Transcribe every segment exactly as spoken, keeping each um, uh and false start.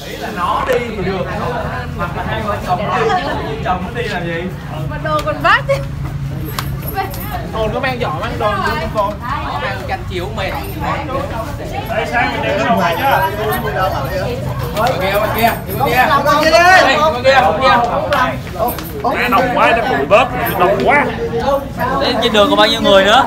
Ý là nó đi thì được, hoặc là hai vợ chồng đi, chồng nó đi làm gì? Mà đồ còn vác chứ. Con có mang giỏ mang đồ không con? Nó mang canh chiếu mệt. Đây sáng mình đem cái đồ này nhá. Bên kia, bên kia, bên kia. Bên kia đi. Bên kia, bên kia. Má nồng quá, nó bụi bớt, nồng quá. Đến trên đường có bao nhiêu người nữa?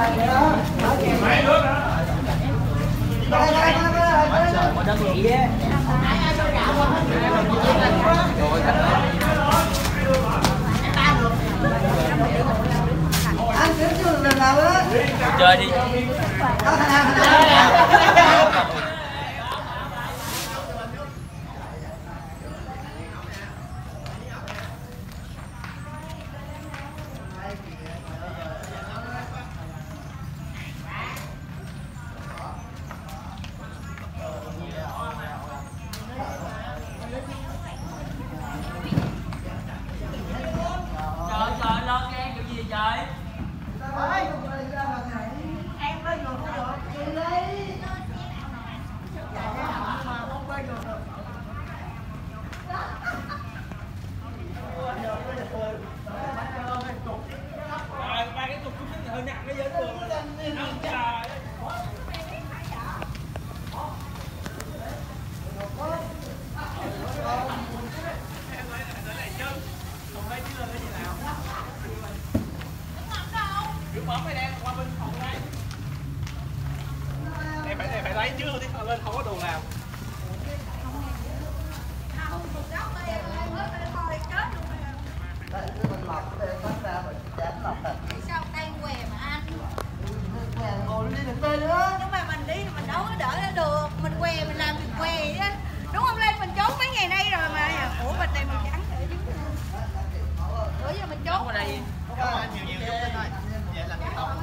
Chơi đi. Trời trời lo nghe kiểu gì trời? Em phải này phải lấy chứ đi lên không có đồ làm. Sao tay què mà anh? Nhưng mà mình đi thì mình đâu có đỡ ra được. Mình què mình làm việc què chứ. Đúng không Lên? Mình trốn mấy ngày nay rồi mà. Ủa bịch này mình trắng để chứ. Bữa giờ mình trốn ở đây. Nhiều nhiều chút thôi. Vậy là cái tổng.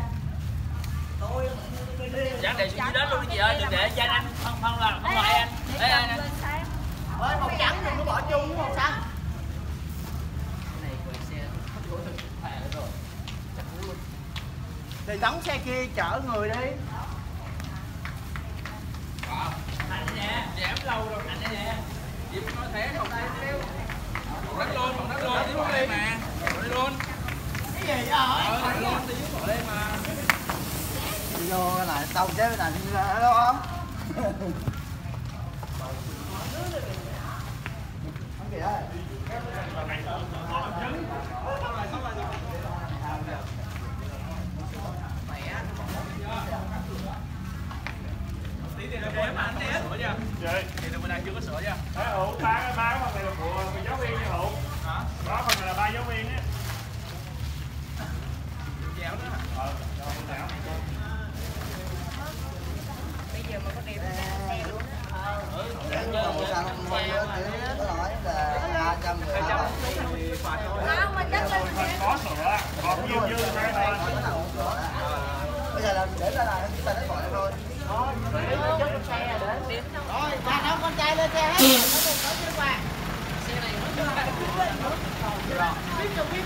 Dán để xuống dưới đó luôn đi chị ơi, đừng để Danh anh không không là không lại anh. Đấy anh. Ơi màu trắng đừng có bỏ chung với màu xanh. Thì đóng xe kia chở người đi. Anh nè, giảm lâu rồi anh nè. Chị có thể không tay đeo. Còn đất luôn, còn đất luôn, đi bỏ đây mà. Bỏ đây luôn. Cái gì vậy? Ờ, bỏ luôn, đi bỏ đây mà. Đi vô cái này tao chế cái này đi ra đó không? Không kìa. Tí tiền là mà anh té sửa nha. Vậy. Thì tụi mình đang chưa có sửa nha. Ê Hữu, ba cái ba cái phần này là của giáo viên nha Hữu. Hả? Đó phần này là ba giáo viên á. Dẻo đó hả? Ờ, cho con dẻo. Bây giờ mà có đẹp xe luôn á. Ừ. Sao không thôi nữa thì có nói là hai trăm người thôi. Không, mà chắc là Có sửa, còn nhiều dư thôi. Bây giờ là để ra là chúng ta lấy gọi thôi. rồi, ba đâu con trai lên xe hết. Nó đừng có chưa qua. Xe này nó biết rồi biết.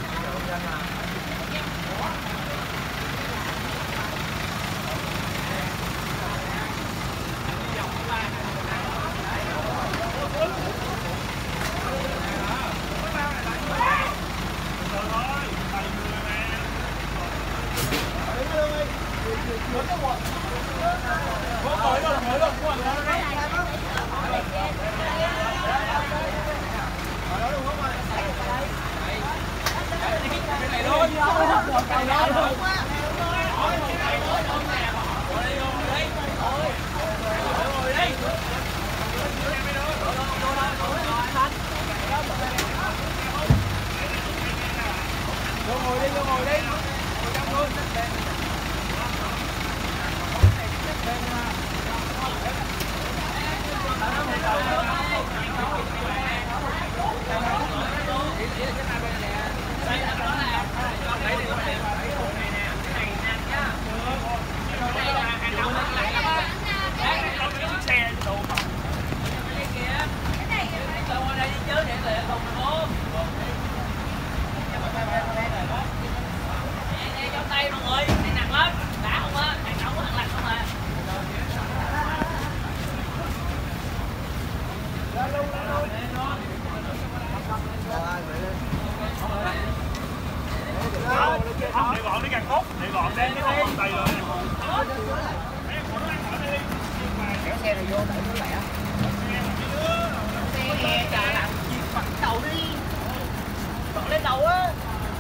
Ngồi đi, ngồi đi. Ngồi trong luôn. xe này vô đợi nó lẹ. Xe chờ làm gì bắt đầu đi. Bật lên đầu á.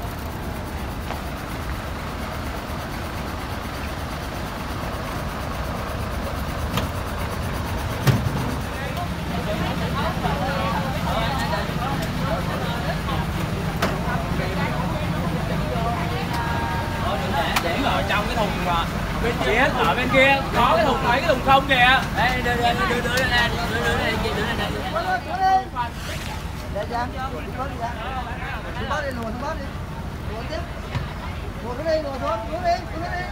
Để ở trong cái thùng mà bên kia ở bên kia có cái thùng mấy cái thùng không kìa. Đây đưa đưa đưa đưa đưa lên đưa đưa lên đưa lên đây. Để ra, có đi ra. Không có đi luồn, không có đi. Luồn tiếp. Luồn nó đi, luồn xuống, luồn đi, luồn đi.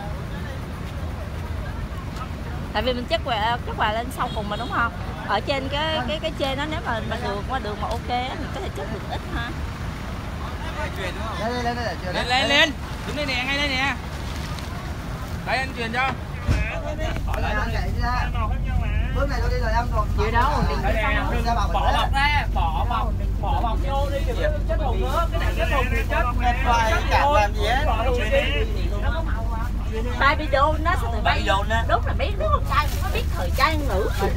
Tại vì mình chất quà chất quà lên sau cùng mà đúng không? Ở trên cái cái cái trên đó nếu mà mình đường qua đường mà ok á, mình có thể chất được ít ha. Lên lên lên lên Lên lên lên. Đứng đây nè, ngay đây nè. Đây anh truyền cho. Đây anh chạy ra. Bước này tôi đi rồi em còn. Chịu đâu, đừng đi Ra Bỏ bọc ra, bỏ bọc, bỏ bọc vô đi, đừng có chết hồn nữa. Cái này chết hồn thì chết. Hoài cạp làm gì á? Tại bị đồn nó sao tụi bay đồn á. Đúng là biết đứa con trai cũng có biết thời trang nữ chứ.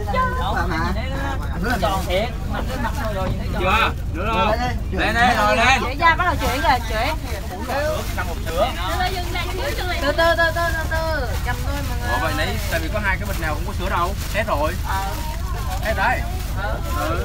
Còn thiệt, mặt cái mặt rồi rồi nhìn thấy chưa? Được không? Lên đây rồi lên. Chuyển ra bắt đầu chuyển rồi, chuyển. Cầm một sữa. Từ từ từ từ từ từ. Cầm thôi mọi người. Ủa vậy nãy tại vì có hai cái bịch nào cũng có sữa đâu. Hết rồi. Ờ. Hết đấy. Ừ.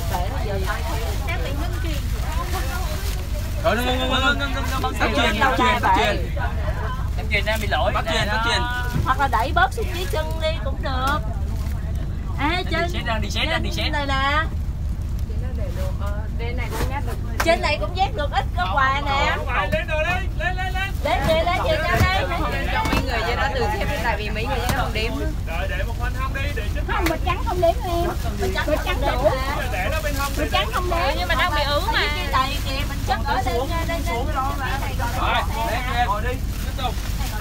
Rồi ngưng ngưng ngưng ngưng ngưng ngưng. Bắt truyền, bắt truyền, bắt truyền. Em truyền em bị lỗi. Bắt truyền, bắt truyền. Hoặc là đẩy bớt xuống dưới chân đi cũng được. À trên đi xét ra, đi xét ra, đi xét này nè. Trên này cũng vét được ít có quà nè. Lên rồi đi, lên lên lên. Đến về lên về cho đây. Cho mấy người vậy đó từ xếp tại vì mấy người vậy đó không đếm. Rồi để một bên hông đi để chính Không, bịch trắng không đếm em. Bịch trắng, bịch trắng đủ. để nó bên hông. Bịch trắng không đếm nhưng mà đang bị ứ mà. Cái đầy kìa mình chất ở đây lên lên xuống cái đó mà. Rồi, lên ngồi đi, tiếp tục.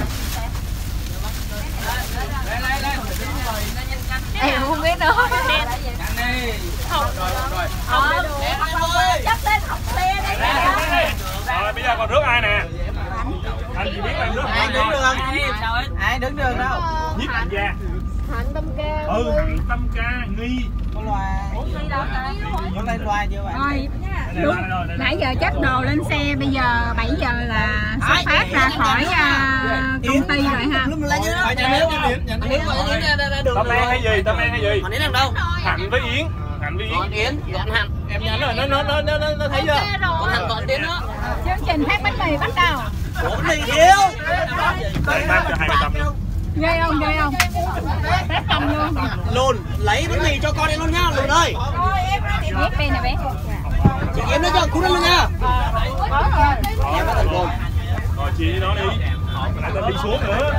Lên lên lên. Em không biết nữa. Nhanh đi. Không. Rồi rồi. Ờ, chất lên học xe đây. Rồi bây giờ còn rước ai nè? Anh chỉ biết là rước Ai đứng đường? Ai đứng đường đâu? Nhiếp ảnh gia. Hạnh Tâm Ca. Ừ, Hạnh Tâm Ca, Nghi. Có loa. Có lên loa chưa bạn? Rồi, đúng. Nãy giờ chất đồ lên xe, bây giờ bảy giờ là xuất phát ra khỏi uh, công ty rồi ha. Tâm An hay gì? Tâm An hay gì? Còn đến làm đâu? Hạnh với Yến. Hạnh với Yến. Yến, dọn Hạnh. Em nhắn rồi, nó nó nó nó nó thấy chưa? Còn Hạnh còn Yến đó. Chương trình phát bánh mì bắt đầu. Ủa mì thiếu. Để phát cho hai tâm. Ghê không, ghê không? Phát tâm luôn. Lùn, lấy bánh mì cho con đi luôn nha, Lùn ơi. Biết đây nè bé. Chị Yến nó cho cút luôn nha. Em có thành lùn. Rồi chị với nó đi. Nãy ta đi xuống nữa.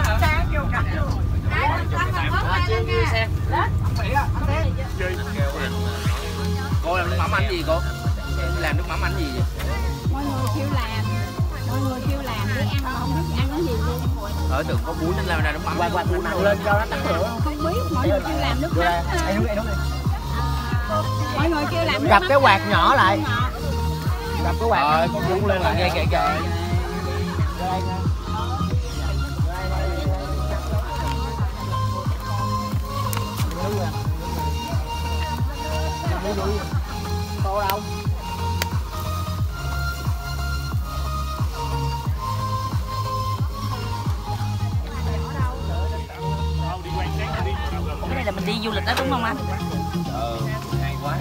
Cô làm nước mắm ăn gì cô? Làm nước mắm ăn gì vậy? Mọi người kêu làm. Mọi người kêu làm để ăn mà không biết ăn cái gì luôn. Ở tưởng có bún nên làm ra nước mắm. Quạt quạt bún nặng lên cho nó tắt lửa. Không biết, mọi người kêu làm nước mắm. Đây đúng đây đúng đây. Mọi người kêu làm nước Gặp mắm. cái quạt nhỏ lại. Gặp cái quạt. Rồi, con bún lên lại kìa kìa kìa. Cô đâu? Cái này là mình đi du lịch đó đúng không anh? Ờ, hay quá.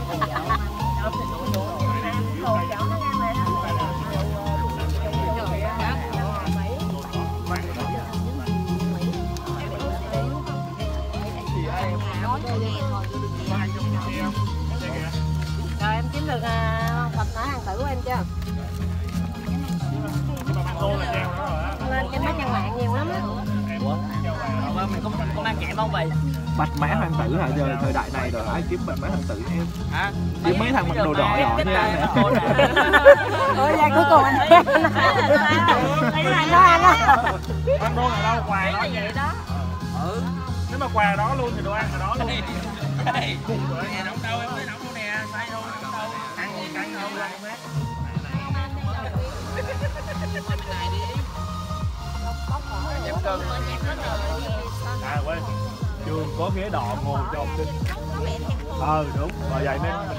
Rồi em kiếm được cặp nã hàng tử của em chưa? Lên trên mấy trang mạng nhiều lắm á. Mình không có mang kẹm không vậy? Bạch mã hoàng tử hả? Giờ thời đại này rồi ai kiếm bạch mã hoàng tử em? Hả? Kiếm mấy thằng mặc đồ đỏ đỏ như anh này. Ôi ra cuối cùng anh thấy là nó ăn á. Ăn đô là đâu quà đó vậy đó. Ừ. Nếu mà quà đó luôn thì đồ ăn là đó luôn. Đây. Nè nóng đâu em mới nóng luôn nè, sai thôi nóng đâu. Ăn căng không ăn hết. À quên. Chưa trường có ghế đò ngồi cho học sinh. Ờ đúng, và vậy nên mình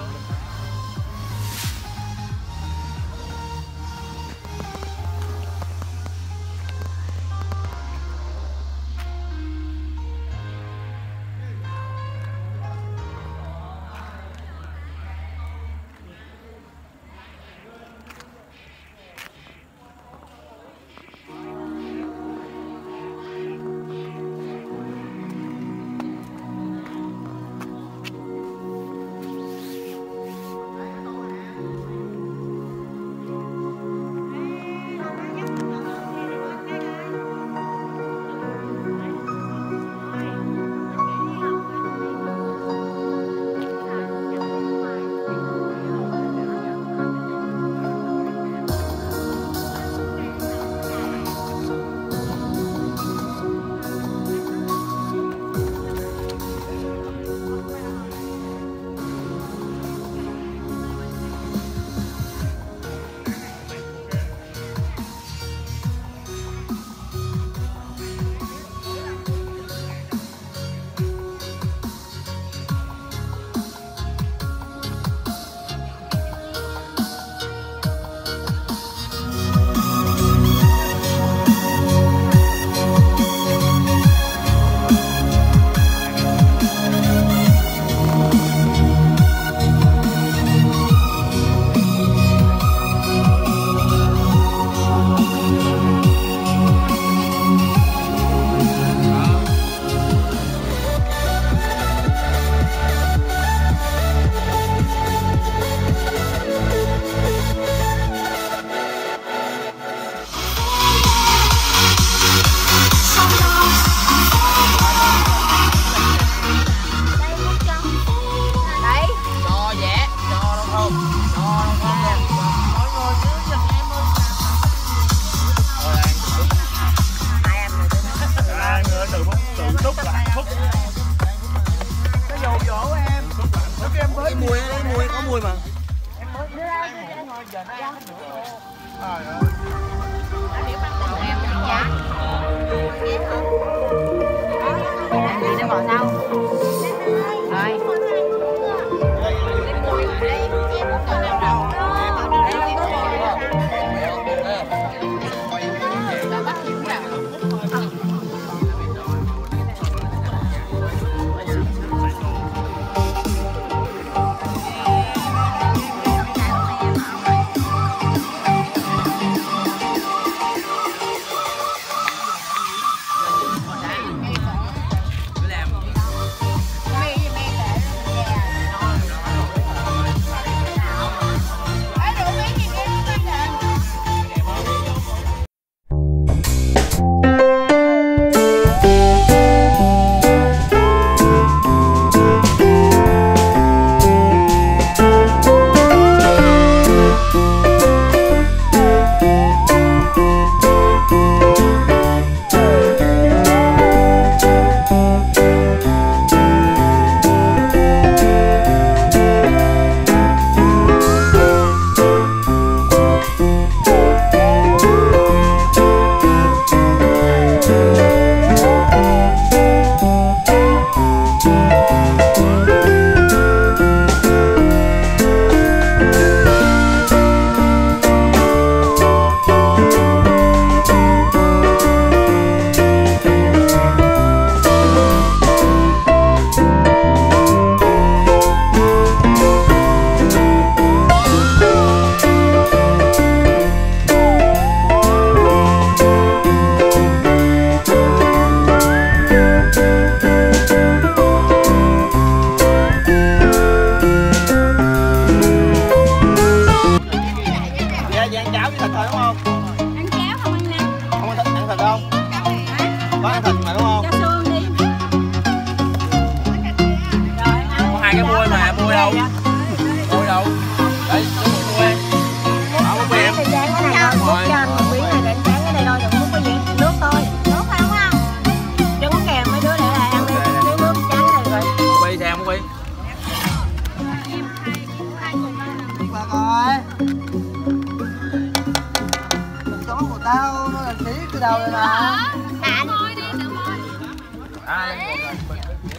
tao nó là xí từ đầu rồi mà. Tự môi đi, tự môi. À, lên một lần.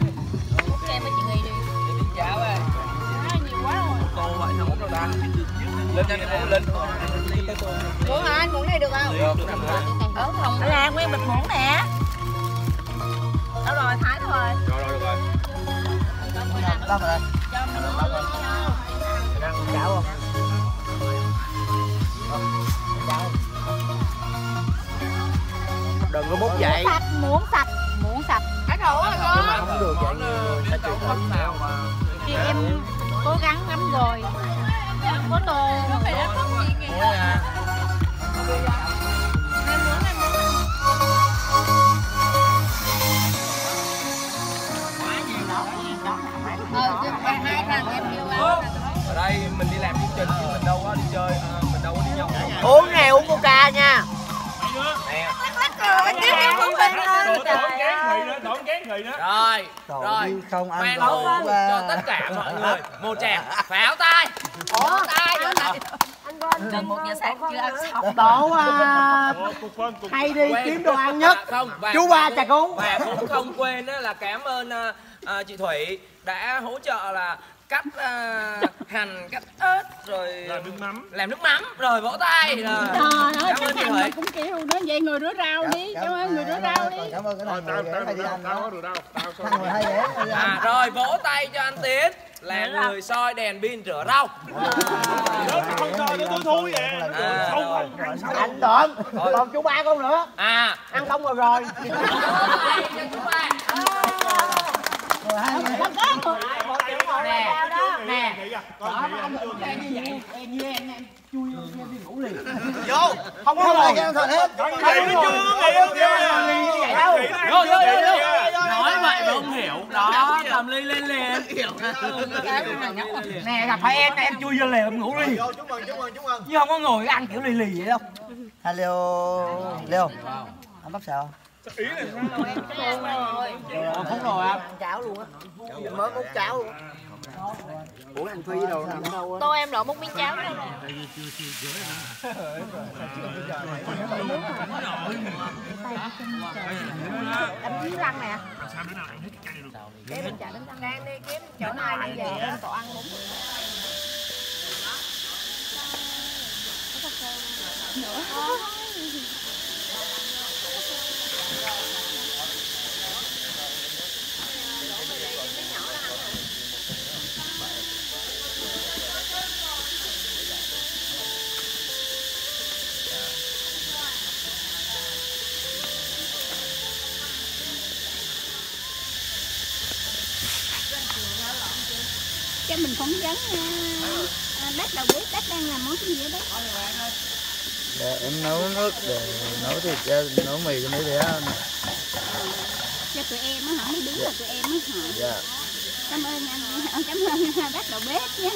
lên nhanh muỗng lên. Muỗng hả anh? Muỗng này được không? Được. Ở phòng là nguyên bịch muỗng nè. Đâu rồi, thái rồi. Rồi rồi được rồi. Đâu rồi? Ăn chảo không? Đừng có múc vậy. Sạch, muỗng sạch, muỗng sạch. Ăn đủ rồi con. Không được vậy. Đến đâu có nào mà Thì em cố gắng lắm rồi. Có tô. Nó phải rất tốt gì kìa. Ờ, chứ hai thằng em kêu ăn. Ở đây mình đi làm chương trình chứ mình đâu có đi chơi, à, mình đâu có đi nhậu. Uống này uống coca nha. Nè. Rồi, chứ em không tin lên. Đổ chén thị nữa, đổ chén thị nữa. Rồi, Trời rồi. ơi, không ăn Mang lẩu hôn qua. cho tất cả mọi người. Một tràng pháo tay. Pháo tay. Gần một giờ sáng chưa ăn xong. Đổ à, Ủa, cục phân, cục hay đi Quên. kiếm đồ ăn nhất. Không, và, Chú ba chà cú. Và cũng không quên đó là cảm ơn à, à, chị Thủy đã hỗ trợ là cắt à, hành, cắt ớt rồi làm nước mắm. làm nước mắm rồi vỗ tay rồi. Trời ơi, Cảm cái ơn chị thằng Thủy. này cũng kêu nó vậy người rửa rau đi, cảm ơn người rửa rau đi. Cảm ơn cái Thôi, thằng tao, người tao, hay đi tao, ăn tao đó. có được đâu. Tao sao? Thằng người hay ghé đi À, ăn. rồi vỗ tay cho anh Tiến là người soi đèn pin rửa rau. Đó, không cho nó thui thui vậy. À. Sâu không, ăn sâu. Anh Độn, còn chú ba con nữa. À, Ăn không rồi rồi. vỗ tay cho chúng ta. Rồi hai người. Nè, nè. Em như em em chui vô em đi ngủ liền. Vô, không có lời cho thật hết. Nghỉ nó chưa, nghỉ nó chưa. Vô, vô, vô, vô. Nói vậy mà không hiểu. Đó, cầm ly lên liền. Nè gặp phải em em chui vô liền em ngủ liền. Chúc mừng, chúc mừng, chúc mừng. Chứ không có ngồi ăn kiểu lì lì vậy đâu. Hello. Leo. Anh bắt sao? Ý này Ờ, không rồi ăn cháo luôn á. Mới múc cháo luôn. Ủa anh Phi đâu nằm đâu á. Tô em lộn một miếng cháo đâu. Em dưới răng nè. sao đứa nào ăn hết cái cây được. Để mình chạy đến Tân An đi kiếm chỗ nào đi về bên tổ ăn bún. Cho mình phỏng vấn à, bác đầu bếp, bác đang làm món gì vậy đấy? Để em nấu nước để nấu thịt cho nấu mì cho mấy bé ăn. Cho tụi em á hả? Mấy đứa là tụi em á hả? Dạ. Cảm ơn anh, cảm ơn bác đầu bếp nhé.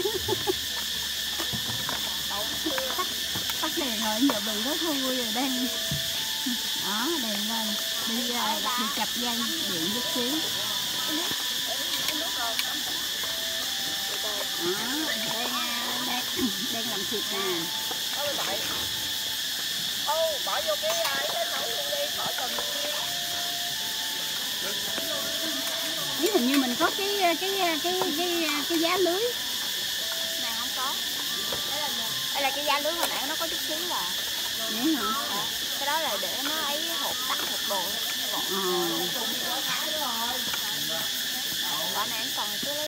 Tắt, tắt đèn rồi, giờ bị nó thui rồi đang. Đó, đèn lên, đi, đi chập dây, điện chút xíu. Đó, đang, đang, đang làm thịt nè. Ô, bỏ vô cái cái nấu luôn đi, khỏi cần Biết hình như mình có cái cái cái cái cái giá lưới. này không có. Đây là đây là cái giá lưới hồi nãy nó có chút xíu là. Vậy hả? À, cái đó là để nó ấy hột tắt hột đồ. Ờ. Quả này còn chứ